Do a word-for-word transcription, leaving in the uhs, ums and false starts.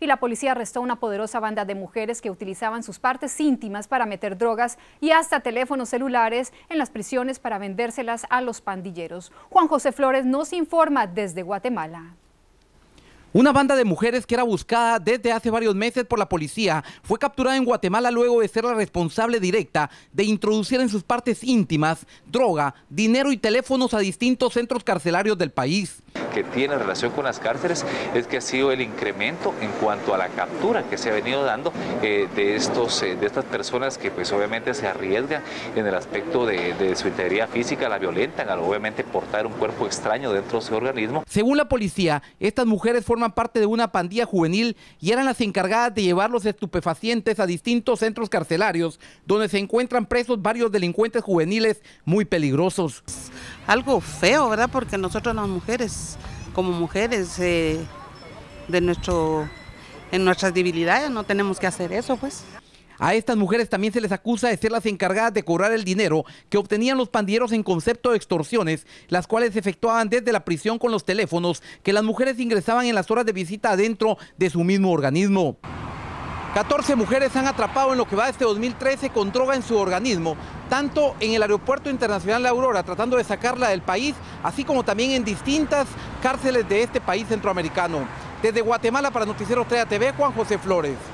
y la policía arrestó una poderosa banda de mujeres que utilizaban sus partes íntimas para meter drogas y hasta teléfonos celulares en las prisiones para vendérselas a los pandilleros. Juan José Flores nos informa desde Guatemala. Una banda de mujeres que era buscada desde hace varios meses por la policía fue capturada en Guatemala luego de ser la responsable directa de introducir en sus partes íntimas droga, dinero y teléfonos a distintos centros carcelarios del país. Que tiene relación con las cárceles es que ha sido el incremento en cuanto a la captura que se ha venido dando eh, de, estos, eh, de estas personas que pues obviamente se arriesgan en el aspecto de, de su integridad física, la violentan al obviamente portar un cuerpo extraño dentro de su organismo. Según la policía, estas mujeres forman parte de una pandilla juvenil y eran las encargadas de llevar los estupefacientes a distintos centros carcelarios donde se encuentran presos varios delincuentes juveniles muy peligrosos. Algo feo, ¿verdad? Porque nosotros las mujeres, como mujeres eh, de nuestro, en nuestras debilidades no tenemos que hacer eso, pues. A estas mujeres también se les acusa de ser las encargadas de cobrar el dinero que obtenían los pandilleros en concepto de extorsiones, las cuales se efectuaban desde la prisión con los teléfonos que las mujeres ingresaban en las horas de visita adentro de su mismo organismo. catorce mujeres se han atrapado en lo que va de este dos mil trece con droga en su organismo, tanto en el Aeropuerto Internacional La Aurora, tratando de sacarla del país, así como también en distintas cárceles de este país centroamericano. Desde Guatemala para Noticiero Estrella T V, Juan José Flores.